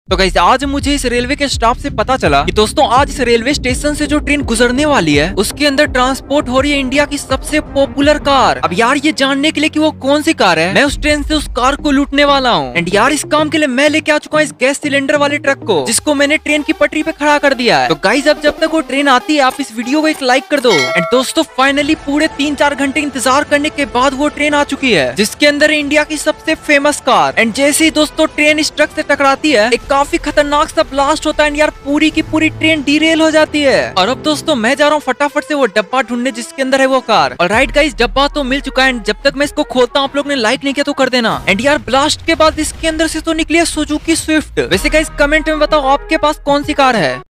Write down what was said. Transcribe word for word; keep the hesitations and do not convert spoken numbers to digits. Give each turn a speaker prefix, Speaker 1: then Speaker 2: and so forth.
Speaker 1: तो गाइस आज मुझे इस रेलवे के स्टाफ से पता चला कि दोस्तों आज इस रेलवे स्टेशन से जो ट्रेन गुजरने वाली है उसके अंदर ट्रांसपोर्ट हो रही है इंडिया की सबसे पॉपुलर कार। अब यार ये जानने के लिए कि वो कौन सी कार है, मैं उस ट्रेन से उस कार को लूटने वाला हूँ। एंड यार इस काम के लिए मैं लेके आ चुका हूँ इस गैस सिलेंडर वाले ट्रक को, जिसको मैंने ट्रेन की पटरी पे खड़ा कर दिया है। तो गाइस अब जब तक वो ट्रेन आती है आप इस वीडियो को एक लाइक कर दो। एंड दोस्तों फाइनली पूरे तीन चार घंटे इंतजार करने के बाद वो ट्रेन आ चुकी है जिसके अंदर इंडिया की सबसे फेमस कार। एंड जैसे ही दोस्तों ट्रेन इस ट्रक से टकराती है एक काफी खतरनाक सा ब्लास्ट होता है यार, पूरी की पूरी ट्रेन डीरेल हो जाती है। और अब दोस्तों मैं जा रहा हूँ फटाफट से वो डब्बा ढूंढने जिसके अंदर है वो कार। और राइट गाइस डब्बा तो मिल चुका है। जब तक मैं इसको खोलता हूँ आप लोग ने लाइक नहीं किया तो कर देना। एंड यार ब्लास्ट के बाद इसके अंदर से तो निकली है सुजुकी स्विफ्ट। वैसे गाइस कमेंट में बताओ आपके पास कौन सी कार है।